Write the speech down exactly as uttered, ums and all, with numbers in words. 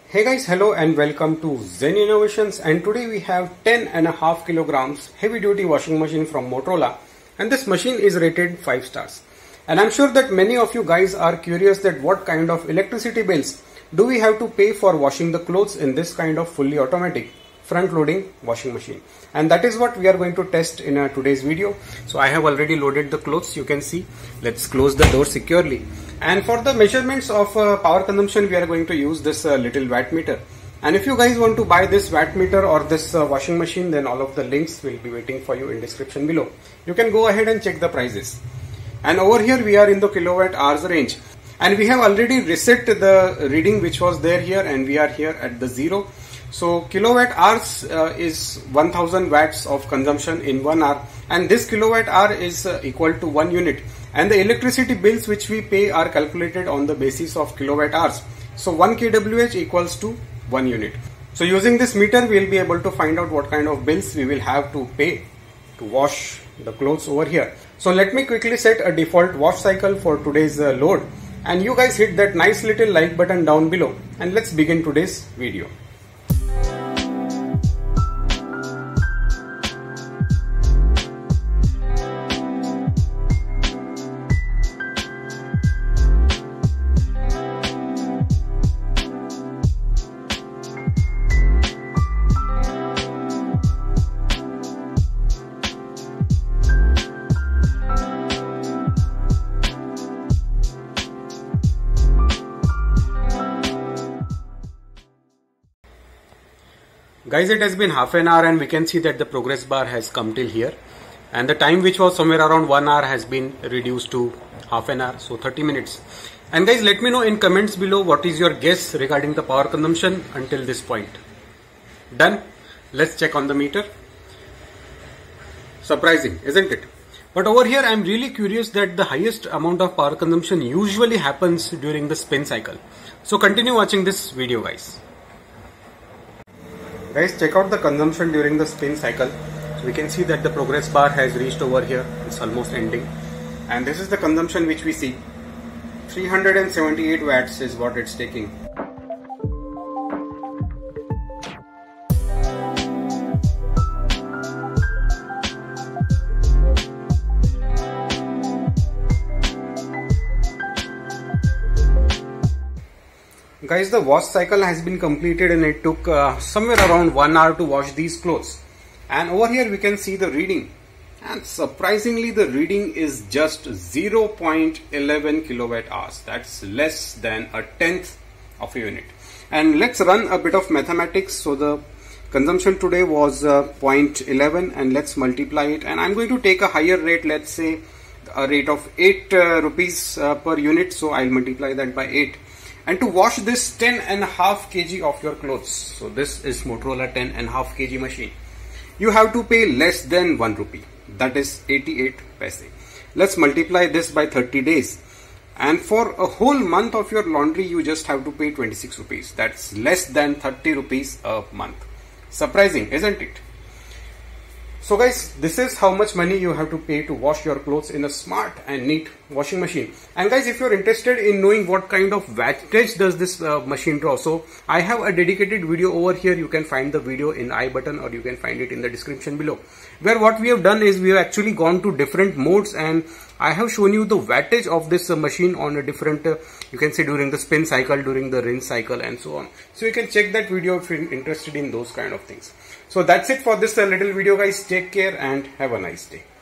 Hey guys, hello and welcome to Zen Innovations, and today we have ten and a half kilograms heavy duty washing machine from Motorola, and this machine is rated five stars. And I'm sure that many of you guys are curious that what kind of electricity bills do we have to pay for washing the clothes in this kind of fully automatic front loading washing machine. And that is what we are going to test in uh, today's video. So I have already loaded the clothes, you can see. Let's close the door securely. And for the measurements of uh, power consumption, we are going to use this uh, little watt meter. And if you guys want to buy this watt meter or this uh, washing machine, then all of the links will be waiting for you in description below. You can go ahead and check the prices. And over here we are in the kilowatt hours range. And we have already reset the reading which was there here, and we are here at the zero. So kilowatt hours uh, is one thousand watts of consumption in one hour, and this kilowatt hour is uh, equal to one unit, and the electricity bills which we pay are calculated on the basis of kilowatt hours. So one kWh equals to one unit. So using this meter we will be able to find out what kind of bills we will have to pay to wash the clothes over here. So let me quickly set a default wash cycle for today's uh, load, and you guys hit that nice little like button down below, and let's begin today's video. Guys, it has been half an hour and we can see that the progress bar has come till here, and the time which was somewhere around one hour has been reduced to half an hour, so thirty minutes. And guys, let me know in comments below what is your guess regarding the power consumption until this point. Done. Let's check on the meter. Surprising, isn't it? But over here I am really curious that the highest amount of power consumption usually happens during the spin cycle. So continue watching this video, guys. Guys, check out the consumption during the spin cycle. So we can see that the progress bar has reached over here. It's almost ending. And this is the consumption which we see. three hundred seventy-eight watts is what it's taking. Guys, the wash cycle has been completed and it took uh, somewhere around one hour to wash these clothes. And over here we can see the reading. And surprisingly, the reading is just zero point one one kilowatt hours. That's less than a tenth of a unit. And let's run a bit of mathematics. So the consumption today was uh, zero point one one, and let's multiply it. And I'm going to take a higher rate, let's say a rate of eight uh, rupees uh, per unit. So I'll multiply that by eight. And to wash this ten and a half kilograms of your clothes, so this is Motorola ten and a half kilogram machine, you have to pay less than one rupee, that is eighty-eight paise. Let's multiply this by thirty days, and for a whole month of your laundry you just have to pay twenty-six rupees. That's less than thirty rupees a month. Surprising, isn't it? So guys, this is how much money you have to pay to wash your clothes in a smart and neat washing machine. And guys, if you're interested in knowing what kind of wattage does this uh, machine draw, so I have a dedicated video over here. You can find the video in I button, or you can find it in the description below, where what we have done is we have actually gone to different modes, and I have shown you the wattage of this uh, machine on a different, uh, you can see during the spin cycle, during the rinse cycle, and so on. So you can check that video if you're interested in those kind of things. So that's it for this uh, little video, guys. Take care and have a nice day.